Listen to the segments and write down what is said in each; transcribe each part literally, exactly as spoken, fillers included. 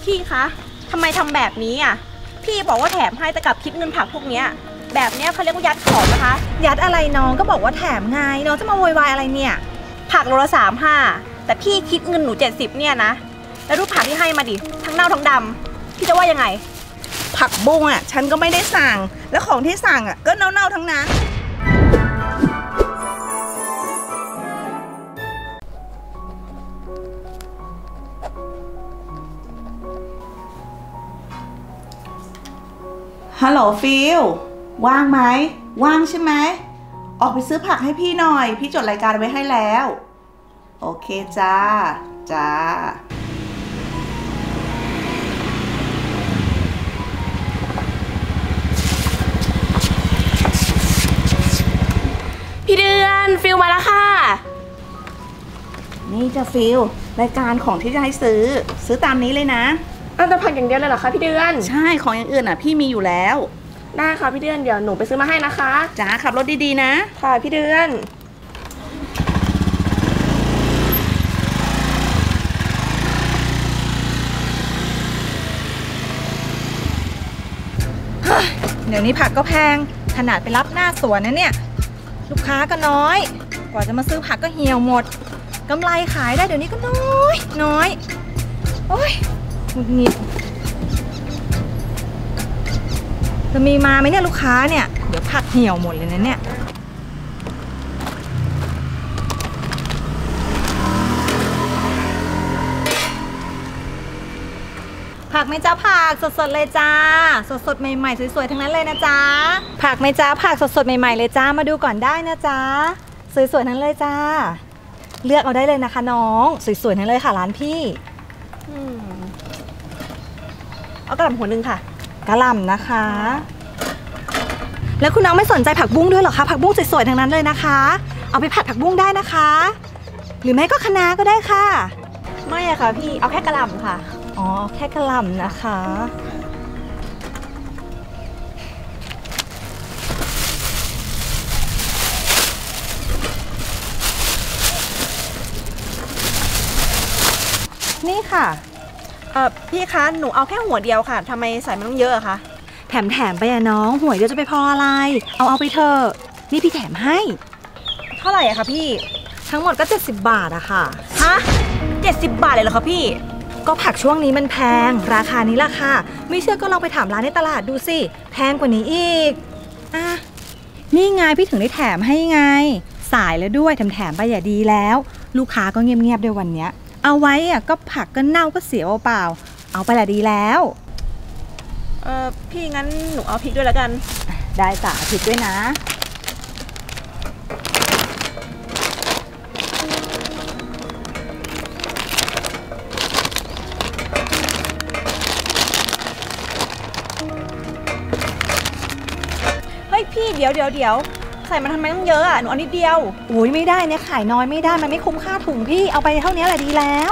พี่คะทำไมทำแบบนี้อ่ะพี่บอกว่าแถมให้แต่กลับคิดเงินผักพวกเนี้ยแบบเนี้ยเขาเรียกว่ายัดของนะคะยัดอะไรน้องก็บอกว่าแถมไงน้องจะมาโวยวายอะไรเนี่ยผักโลละสามห้าแต่พี่คิดเงินหนูเจ็ดสิบเนี่ยนะแล้วรูปผักที่ให้มาดิทั้งเน่าทั้งดำพี่จะว่ายังไงผักบุ้งอ่ะฉันก็ไม่ได้สั่งแล้วของที่สั่งอ่ะก็เน่าๆทั้งนั้นฮัลโหลฟิลว่างไหมว่างใช่ไหมออกไปซื้อผักให้พี่หน่อยพี่จดรายการไว้ให้แล้วโอเคจ้าจ้าพี่เดือนฟิลมาแล้วค่ะนี่จะฟิลรายการของที่จะให้ซื้อซื้อตามนี้เลยนะเอาแต่ผักอย่างเดียวเลยเหรอคะพี่เดือนใช่ของอย่างอื่นอ่ะพี่มีอยู่แล้วได้ค่ะพี่เดือนเดี๋ยวหนูไปซื้อมาให้นะคะจ้าขับรถดีๆนะค่ะพี่เดือนเดี๋ยวนี้ผักก็แพงขนาดไปรับหน้าสวนนะเนี่ยลูกค้าก็น้อยกว่าจะมาซื้อผักก็เหี่ยวหมดกำไรขายได้เดี๋ยวนี้ก็น้อยน้อยโอ้ยหงุดหงิดจะมีมาไหมเนี่ยลูกค้าเนี่ยเดี๋ยวผักเหี่ยวหมดเลยนะเนี่ยผักไหมจ้าผักสดๆเลยจ้าสดๆใหม่ๆสวยๆทั้งนั้นเลยนะจ๊ะผักไหมจ้าผักสดๆใหม่ๆเลยจ้ามาดูก่อนได้นะจ๊ะสวยๆทั้งเลยจ้าเลือกเอาได้เลยนะคะน้องสวยๆทั้งเลยค่ะร้านพี่เอากระหล่ำหัวหนึ่งค่ะกระหล่ำนะคะแล้วคุณน้องไม่สนใจผักบุ้งด้วยหรอคะผักบุ้งสวยๆทั้งนั้นเลยนะคะเอาไปผัดผักบุ้งได้นะคะหรือไม่ก็คะน้าก็ได้ค่ะไม่อะค่ะพี่เอาแค่กระหล่ำค่ะอ๋อแค่กระหล่ำนะคะนี่ค่ะเออพี่คะหนูเอาแค่หัวเดียวค่ะทำไมใส่มันต้องเยอะอะคะแถมแถมไปอะน้องหัวเดียวจะไปพออะไรเอาเอาไปเถอะนี่พี่แถมให้เท่าไหร่อะคะพี่ทั้งหมดก็เจ็ดสิบบาทอะค่ะฮะเจ็ดสิบบาทเลยเหรอคะพี่ก็ผักช่วงนี้มันแพงราคานี้ล่ะค่ะไม่เชื่อก็ลองไปถามร้านในตลาดดูสิแพงกว่านี้อีกอ่ะนี่ไงพี่ถึงได้แถมให้ไงสายแล้วด้วยแถมแถมไปอย่าดีแล้วลูกค้าก็เงียบๆด้วยวันเนี้ยเอาไว้อ่ะก็ผักก็เน่าก็เสียเปล่าเอาไปละดีแล้วเออพี่งั้นหนูเอาพริกด้วยแล้วกันได้จ้ะพริกด้วยนะพี่เดี๋ยวเดี๋ยวเดี๋ยวใส่มันทำไมต้องเยอะอ่ะหนูเอานิดเดียวโอ้ยไม่ได้เนี่ยขายน้อยไม่ได้มันไม่คุ้มค่าถุงพี่เอาไปเท่านี้แหละดีแล้ว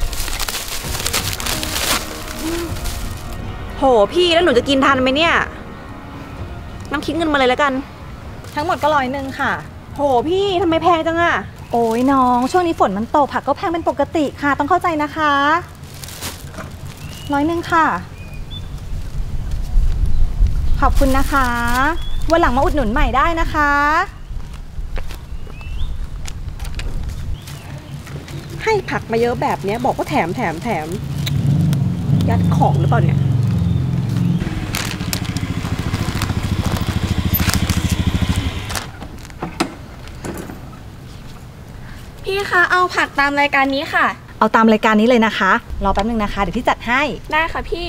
โหพี่แล้วหนูจะกินทันไหมเนี่ยน้ำคิดเงินมาเลยแล้วกันทั้งหมดก็ร้อยหนึ่งค่ะโหพี่ทำไมแพงจังอ่ะโอ้ยน้องช่วงนี้ฝนมันตกผักก็แพงเป็นปกติค่ะต้องเข้าใจนะคะร้อยหนึ่งค่ะขอบคุณนะคะวันหลังมาอุดหนุนใหม่ได้นะคะให้ผักมาเยอะแบบนี้บอกว่าแถมแถมแถมยัดของหรือเปล่าเนี่ยพี่คะเอาผักตามรายการนี้ค่ะเอาตามรายการนี้เลยนะคะรอแป๊บนึงนะคะเดี๋ยวพี่จัดให้ได้ค่ะพี่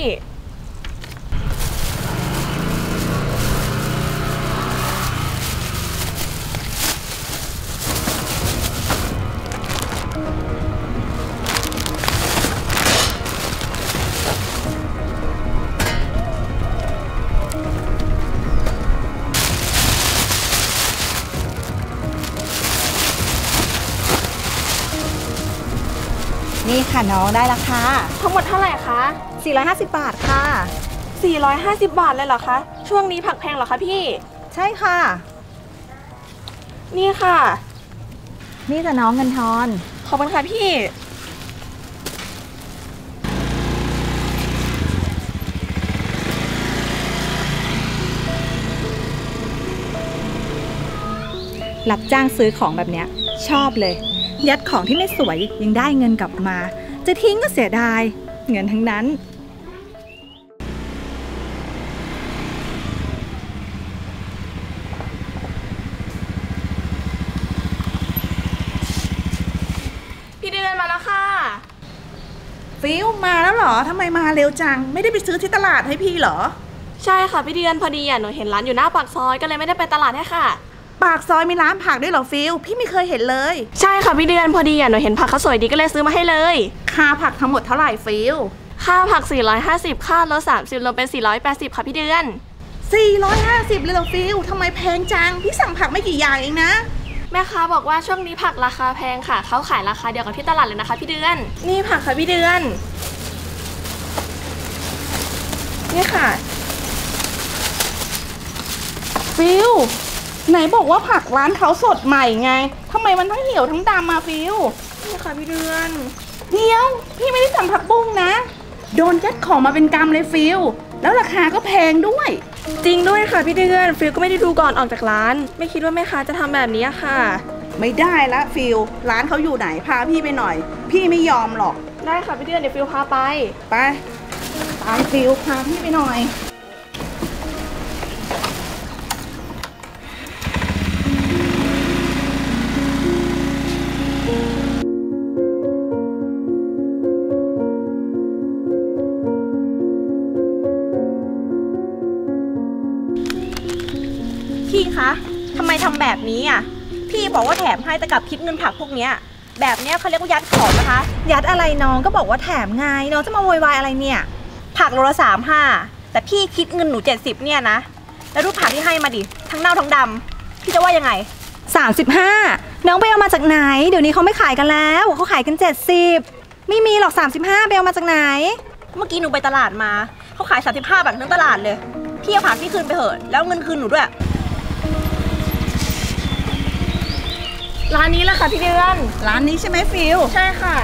นี่ค่ะน้องได้ราคาทั้งหมดเท่าไหร่คะสี่ร้อยห้าสิบบาทค่ะสี่ร้อยห้าสิบบาทเลยเหรอคะช่วงนี้ผักแพงเหรอคะพี่ใช่ค่ะนี่ค่ะนี่จะน้องเงินทอนขอบคุณค่ะพี่รับจ้างซื้อของแบบเนี้ยชอบเลย ยัดของที่ไม่สวยยังได้เงินกลับมา จะทิ้งก็เสียดายเงินทั้งนั้นพี่เดือนมาแล้วค่ะฟิวมาแล้วเหรอทำไมมาเร็วจังไม่ได้ไปซื้อที่ตลาดให้พี่เหรอใช่ค่ะพี่เดือนพอดีอ่ะหนูเห็นร้านอยู่หน้าปากซอยก็เลยไม่ได้ไปตลาดให้ค่ะปากซอยมีร้านผักด้วยเหรอฟิวพี่ไม่เคยเห็นเลยใช่ค่ะพี่เดือนพอดีอ่ะหนูเห็นผักเขาสวยดีก็เลยซื้อมาให้เลยค่าผักทั้งหมดเท่าไหร่ฟิวค่าผักสี่ร้อยห้าสิบค่ารถสามสิบรวมเป็นสี่ร้อยแปดสิบค่ะพี่เดือนสี่ร้อยห้าสิบเลยเหรอฟิวทำไมแพงจังพี่สั่งผักไม่กี่อย่างเองนะแม่ค้าบอกว่าช่วงนี้ผักราคาแพงค่ะเขาขายราคาเดียวกับที่ตลาดเลยนะคะพี่เดือนนี่ผักค่ะพี่เดือนนี่ค่ะฟิวไหนบอกว่าผักร้านเขาสดใหม่ไงทำไมมันทั้งเหี่ยวทั้งดำมาฟิวนี่ค่ะพี่เดือนเดี๋ยวพี่ไม่ได้สั่งผักบุ้งนะโดนยัดของมาเป็นกำเลยฟิวแล้วราคาก็แพงด้วยจริงด้วยค่ะพี่เดือนฟิวก็ไม่ได้ดูก่อนออกจากร้านไม่คิดว่าแม่ค้าจะทำแบบนี้ค่ะไม่ได้ละฟิวร้านเขาอยู่ไหนพาพี่ไปหน่อยพี่ไม่ยอมหรอกได้ค่ะพี่เดือนเดี๋ยวฟิวพาไปไปตามฟิวพาพี่ไปหน่อยพี่คะทำไมทำแบบนี้อ่ะพี่บอกว่าแถมให้แต่กับคิดเงินผักพวกเนี้ยแบบเนี้ยเขาเรียกว่ายัดของนะคะยัดอะไรน้องก็บอกว่าแถมไงน้องจะมาโวยวายอะไรเนี่ยผักโลละสามห้าแต่พี่คิดเงินหนูเจ็ดสิบเนี่ยนะแล้วรูปผักที่ให้มาดิทั้งเน่าทั้งดำพี่จะว่ายังไงสามสิบห้าน้องไปเอามาจากไหนเดี๋ยวนี้เขาไม่ขายกันแล้วเขาขายกันเจ็ดสิบไม่มีหรอกสามสิบห้าไปเอามาจากไหนเมื่อกี้หนูไปตลาดมาเขาขายสามสิบห้าบาททั้งตลาดเลยพี่เอาผักที่คืนไปเถอะแล้วเงินคืนหนูด้วยร้านนี้แหละค่ะพี่เดือนร้านนี้ใช่ไหมฟิวใช่ค่ะ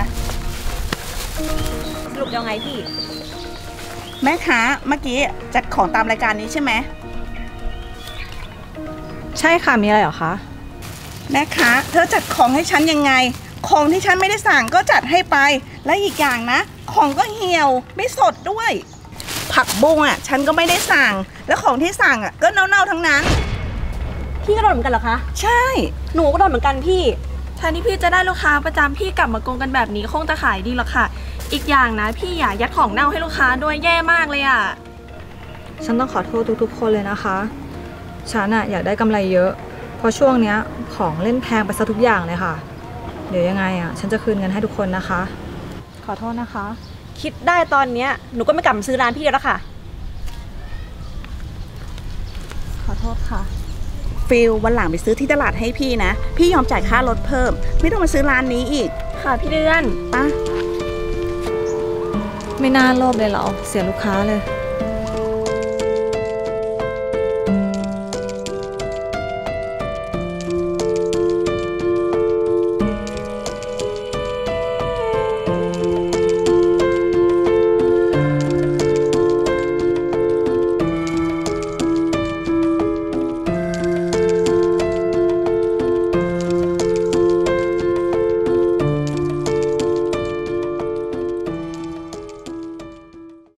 สรุปยังไงพี่แม่ค้าเมื่อกี้จัดของตามรายการนี้ใช่ไหมใช่ค่ะมีอะไรเหรอคะแม่ค้าเธอจัดของให้ฉันยังไงของที่ฉันไม่ได้สั่งก็จัดให้ไปและอีกอย่างนะของก็เหี่ยวไม่สดด้วยผักบุ้งอ่ะฉันก็ไม่ได้สั่งแล้วของที่สั่งอ่ะก็เน่าๆทั้งนั้นพี่ก็โดนเหมือนกันเหรอคะใช่หนูก็โดนเหมือนกันพี่แทนที่พี่จะได้ลูกค้าประจำพี่กลับมาโกงกันแบบนี้คงจะขายดีหรอกค่ะอีกอย่างนะพี่อย่ายัดของเน่าให้ลูกค้าด้วยแย่มากเลยอ่ะฉันต้องขอโทษทุกๆคนเลยนะคะฉันอะอยากได้กำไรเยอะเพราะช่วงเนี้ยของเล่นแพงไปซะทุกอย่างเลยค่ะเดี๋ยวยังไงอะฉันจะคืนเงินให้ทุกคนนะคะขอโทษนะคะคิดได้ตอนเนี้ยหนูก็ไม่กลับมาซื้อร้านพี่แล้วค่ะขอโทษค่ะฟิลวันหลังไปซื้อที่ตลาดให้พี่นะพี่ยอมจ่ายค่ารถเพิ่มไม่ต้องมาซื้อร้านนี้อีกค่ะพี่เดือนปะไม่น่าโลภเลยเหรอเสียลูกค้าเลย